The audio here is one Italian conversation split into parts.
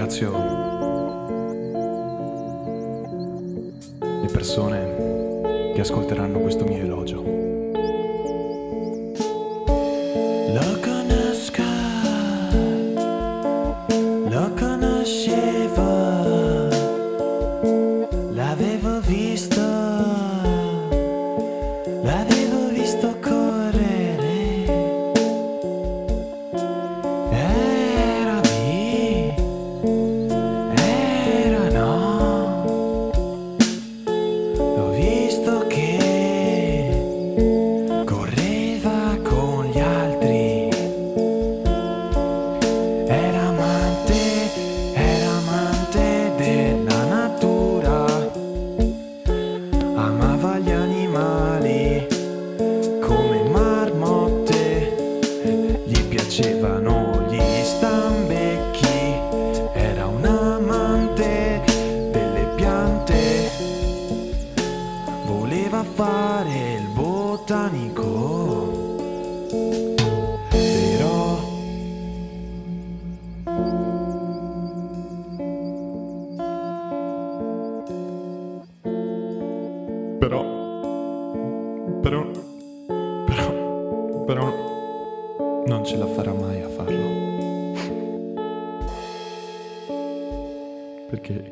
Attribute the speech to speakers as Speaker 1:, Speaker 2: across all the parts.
Speaker 1: ringrazio le persone che ascolteranno questo mio elogio. Lo conosco, lo conoscevo, l'avevo visto correre. Era lì, era no. L'ho visto che correva con gli altri. Era amante della natura. Amava gli animali come marmotte, gli piacevano gli stambecchi, era un amante delle piante, voleva fare il botanico, però non ce la farà mai a farlo. Perché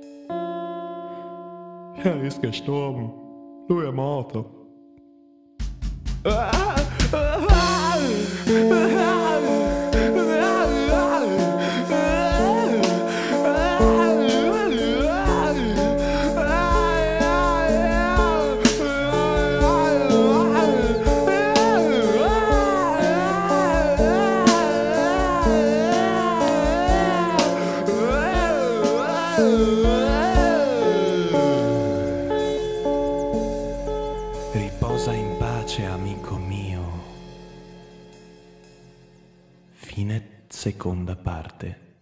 Speaker 1: er ist gestorben. Lui è morto. Riposa in pace, amico mio. Fine seconda parte.